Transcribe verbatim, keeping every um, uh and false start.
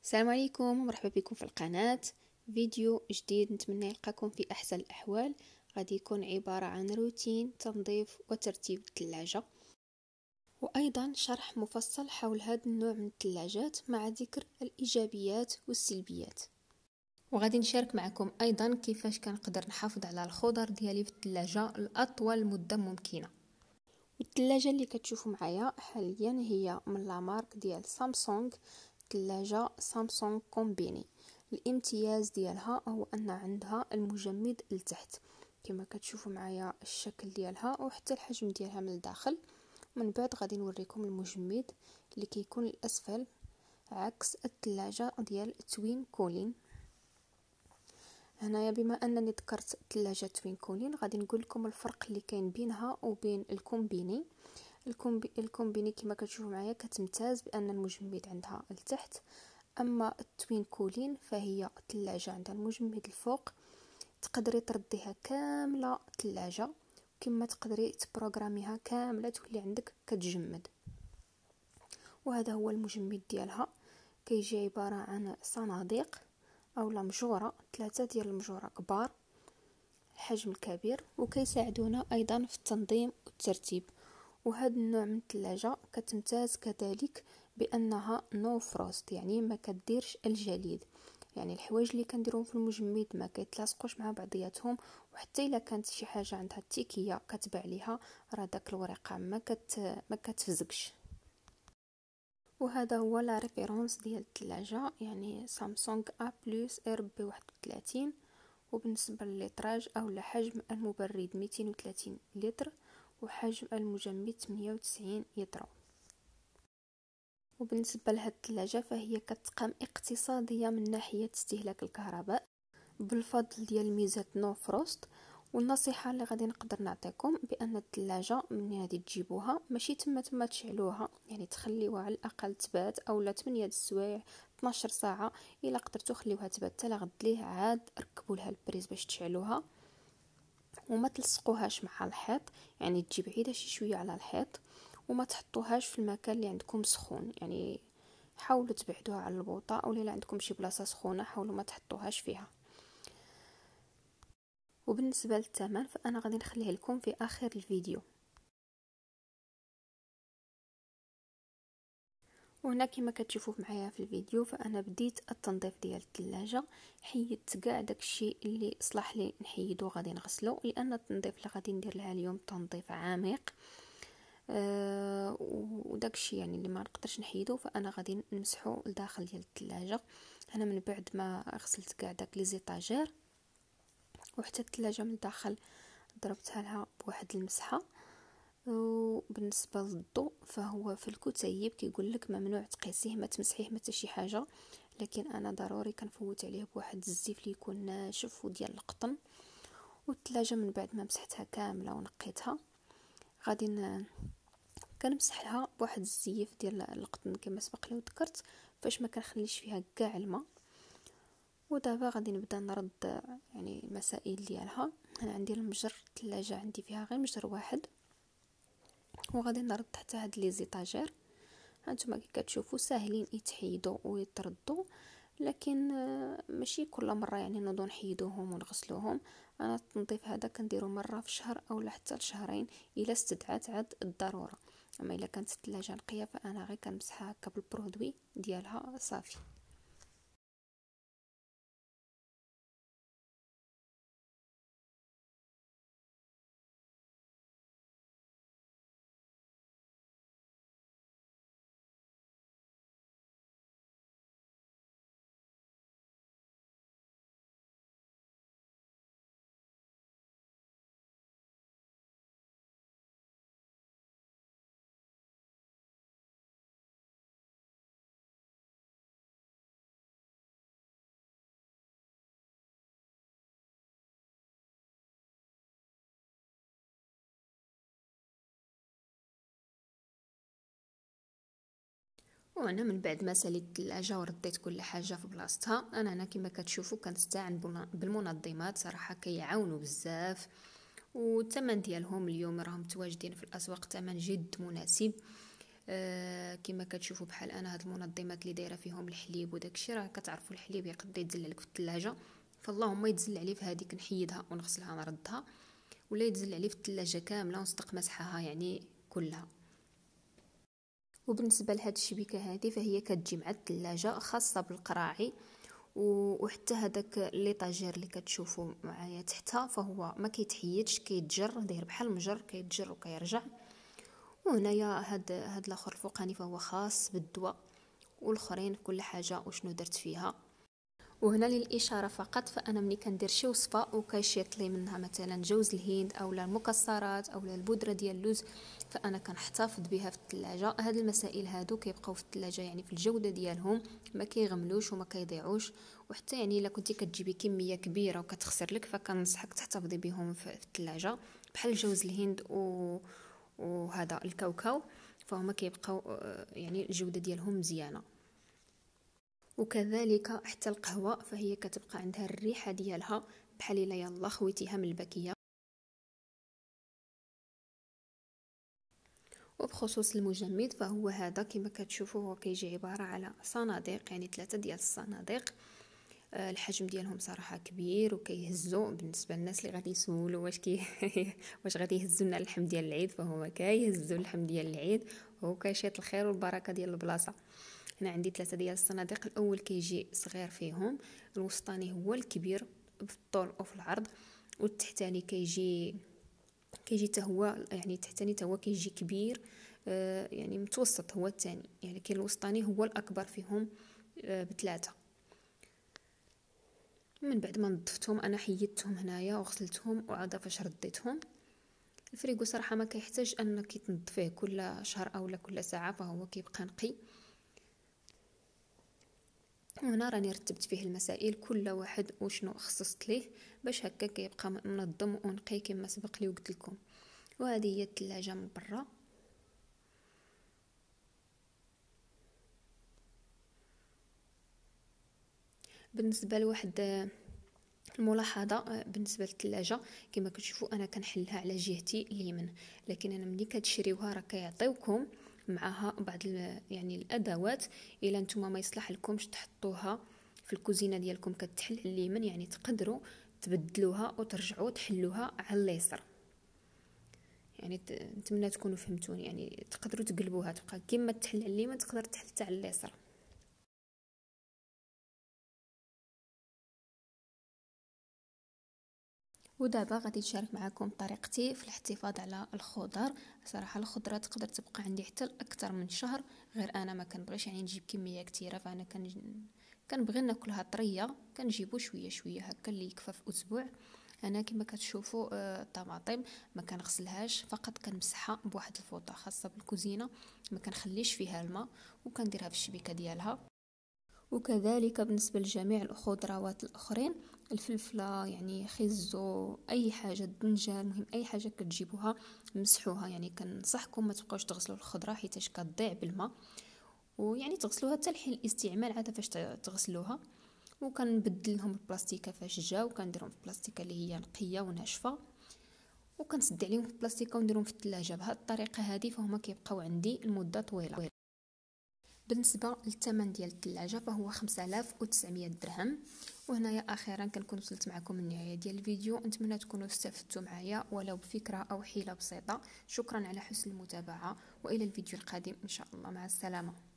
السلام عليكم ومرحبا بكم في القناة. فيديو جديد نتمنى يلقاكم في احسن الاحوال. غادي يكون عبارة عن روتين تنظيف وترتيب الثلاجة، وايضا شرح مفصل حول هذا النوع من الثلاجات مع ذكر الايجابيات والسلبيات. وغادي نشارك معكم ايضا كيفاش كنقدر نحافظ على الخضر ديالي في الثلاجة لاطول مدة ممكنة. الثلاجة اللي كتشوفوا معايا حاليا هي من لا مارك ديال سامسونج، ثلاجة سامسونج كومبيني. الامتياز ديالها هو ان عندها المجمد لتحت كما كتشوفوا معايا الشكل ديالها وحتى الحجم ديالها من الداخل. من بعد غادي نوريكم المجمد اللي كيكون الاسفل عكس الثلاجة ديال توين كولين. هنايا بما انني ذكرت ثلاجة توين كولين غادي نقول لكم الفرق اللي كاين بينها وبين الكومبيني. الكومبي الكومبيني كما كتشوفوا معايا كتمتاز بان المجمد عندها لتحت، اما التوين كولين فهي ثلاجه عندها المجمد الفوق، تقدري ترديها كامله ثلاجه كما تقدري تبروغراميها كامله تولي عندك كتجمد. وهذا هو المجمد ديالها، كيجي عباره عن صناديق او مجوره، ثلاثه ديال المجوره كبار الحجم الكبير، وكيساعدونا ايضا في التنظيم والترتيب. وهذا النوع من الثلاجه كتمتاز كذلك بانها نو فروست، يعني ما كديرش الجليد، يعني الحوايج اللي كنديرهم في المجمد ما كيتلاصقوش مع بعضياتهم، وحتى الا كانت شي حاجه عندها التيكيه كتبع ليها راه داك الورقه ما كت ما كتفزقش. وهذا هو لا ريفيرونس ديال الثلاجه، يعني سامسونج ا بلس ار بي واحد وثلاثين. وبالنسبه للتراج او حجم المبرد مئتين وثلاثين لتر وحجم المجمد ثمانية وتسعين لتر. وبالنسبه لهذه الثلاجه فهي كتقام اقتصاديه من ناحيه استهلاك الكهرباء بالفضل ديال ميزه نو فروست. والنصيحه اللي غادي نقدر نعطيكم بان الثلاجه من غادي تجيبوها ماشي تما تما تشعلوها، يعني تخليوها على الاقل تبات اولا ثمانية السوايع اثناش ساعه. الا قدرتوا خليوها تبات حتى لغد ليه عاد ركبوا لها البريز باش تشعلوها، وما تلصقوهاش مع الحيط، يعني تجي بعيده شي شويه على الحيط، وما تحطوهاش في المكان اللي عندكم سخون، يعني حاولوا تبعدوها على البوطه، او الا عندكم شي بلاصه سخونه حاولوا ما تحطوهاش فيها. وبالنسبه للثمن فانا غادي نخليه لكم في اخر الفيديو. وهنا كما كتشوفوا معايا في الفيديو فانا بديت التنظيف ديال الثلاجه، حيدت كاع داكشي اللي صلاح لي نحيدو غادي نغسلو، لان التنظيف اللي غادي ندير لها اليوم تنظيف عميق أه وداكشي يعني اللي ما نقدرش نحيدو فانا غادي نمسحو لداخل ديال الثلاجه. انا من بعد ما غسلت كاع داك لي زيطاجير وحتى الثلاجه من الداخل ضربتها لها بواحد المسحه. وبالنسبه للضوء فهو في الكتيب كيقول لك ممنوع تقيسيه ما تمسحيه ما حتى شي حاجه، لكن انا ضروري كنفوت عليه بواحد الزيف اللي يكون ناشف وديال القطن. والثلاجه من بعد ما مسحتها كامله ونقيتها غادي ن... كنمسح لها بواحد الزيف ديال القطن كما سبق لي وذكرت فاش ما كنخليش فيها كاع الماء. ودابا غادي نبدا نرد يعني المسائل ديالها. انا عندي المجر الثلاجه عندي فيها غير مجر واحد، وغادي نرد حتى هاد لي زيطاجير. هانتوما كي كتشوفوا ساهلين يتحيدوا ويتردوا، لكن ماشي كل مره يعني نوضو نحيدوهم ونغسلوهم. انا التنظيف هذا كنديرو مره في الشهر اولا حتى لشهرين الا استدعات عاد الضروره. اما الا كانت الثلاجه نقيه فانا غير كنمسحها هكا بالبرودوي ديالها صافي. وانا من بعد ما ساليت الثلاجه ورديت كل حاجه في بلاصتها، انا هنا كما كتشوفوا كنستعن بالمنظمات صراحه كيعاونوا بزاف، والثمن ديالهم اليوم راهم متواجدين في الاسواق ثمن جد مناسب. آه كما كتشوفوا بحال انا هاد المنظمات اللي دايره فيهم الحليب وداكشي، راه كتعرفوا الحليب يقدر يتزل لك في الثلاجه، فاللهم يتزل عليه في هذيك نحيدها ونغسلها نردها، ولا يتزل عليه في الثلاجه كامله ونصدق مسحها يعني كلها. وبالنسبه لهاد الشبكه هذه فهي كتجي مع الثلاجه خاصه بالقراعي، وحتى هذاك ليطاجير اللي كتشوفوا معايا تحتها فهو ما كيتحيدش، كيتجر داير بحال المجر، كيتجر وكيرجع. وهنايا هاد هاد الاخر الفوقاني فهو خاص بالدواء، والاخرين كل حاجه وشنو درت فيها. وهنا للاشاره فقط، فانا ملي كندير شي وصفه وكيشيط لي منها مثلا جوز الهند اولا المكسرات اولا البودره ديال اللوز، فانا كنحتفظ بها في الثلاجه. هاد المسائل هادو كيبقاو في الثلاجه يعني في الجوده ديالهم، ما كيغملوش وما كيضيعوش. وحتى يعني الا كنتي كتجيبي كميه كبيره وكتخسر لك، فكنصحك تحتفظي بهم في الثلاجه، بحال جوز الهند و وهذا الكاوكاو، فهما كيبقاو يعني الجوده ديالهم مزيانه. وكذلك حتى القهوه فهي كتبقى عندها الريحه ديالها بحال الا يلا خويتيها من الباكيه. وبخصوص المجمد فهو هذا كما كتشوفوا، هو كيجي عباره على صناديق، يعني ثلاثه ديال الصناديق. أه الحجم ديالهم صراحه كبير وكيهزوا. بالنسبه للناس اللي غادي يسولوا واش كي واش غادي يهزوا لنا اللحم ديال العيد، فهما كيهزوا اللحم ديال العيد وهو كيشيط الخير والبركه ديال البلاصه. هنا عندي ثلاثه ديال الصناديق، الاول كيجي صغير فيهم، الوسطاني هو الكبير في الطول وفي العرض، والتحتاني كيجي كيجي حتى هو يعني التحتاني حتى هو كيجي كبير، آه يعني متوسط هو الثاني، يعني كاين الوسطاني هو الاكبر فيهم آه بثلاثه. من بعد ما نظفتهم انا حيدتهم هنايا وغسلتهم، وعاد فاش رديتهم الفريغو صراحه ما كيحتاج انك تنظفيه كل شهر او كل ساعه، فهو كيبقى نقي. هنا راني رتبت فيه المسائل كل واحد وشنو خصصت ليه باش هكا كيبقى منظم ونقي كما سبق لي وقلت لكم. وهذه هي الثلاجه من برا. بالنسبه لواحد الملاحظه بالنسبه للثلاجه، كما كتشوفوا انا كنحلها على جهتي اليمين، لكن انا ملي كتشريوها راه كيعطيوكم معها بعض يعني الادوات، الا نتوما ما يصلح لكمش تحطوها في الكوزينه ديالكم كتحل على اليمين، يعني تقدروا تبدلوها وترجعوا تحلوها على اليسار. يعني نتمنى تكونوا فهمتوني، يعني تقدروا تقلبوها تبقى كما تحل على اليمين تقدر تحل حتى على اليسار. ودابا غادي نشارك معكم طريقتي في الاحتفاظ على الخضر. صراحه الخضره تقدر تبقى عندي حتى اكثر من شهر، غير انا ما كنبغيش يعني نجيب كميه كثيره، فانا كن كنبغي ناكلها طريه، كنجيبو شويه شويه هكا اللي يكفى في اسبوع. انا كما كتشوفوا الطماطم ما كنغسلهاش، فقط كنمسحها بواحد الفوطه خاصه بالكوزينه، ما كنخليش فيها الماء وكنديرها في الشبكه ديالها. وكذلك بالنسبه لجميع الخضروات الاخرين، الفلفله يعني خزو اي حاجه، الدنجان، المهم اي حاجه كتجيبوها مسحوها. يعني كنصحكم ما تبقاوش تغسلوا الخضره حيتاش كتضيع بالماء، ويعني تغسلوها حتى لحين الاستعمال عاده فاش تغسلوها. وكنبدل لهم البلاستيكه فاش جاو، كنديرهم في بلاستيكه اللي هي نقيه وناشفه، وكنسد عليهم في البلاستيكه ونديرهم في الثلاجه. بهذه الطريقه هذه فهما كيبقاو عندي المده طويله. بالنسبه للثمن ديال الثلاجه فهو خمسة آلاف وتسعمية درهم. وهنايا اخيرا كنكون وصلت معكم النهايه ديال الفيديو، نتمنى تكونوا استفدتوا معايا ولو بفكره او حيله بسيطه. شكرا على حسن المتابعه، والى الفيديو القادم ان شاء الله، مع السلامه.